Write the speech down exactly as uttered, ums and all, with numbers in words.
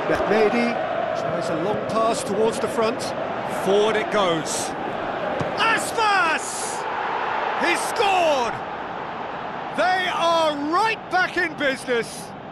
Mehdi tries a long pass towards the front. Forward it goes. Aspas! He scored! They are right back in business.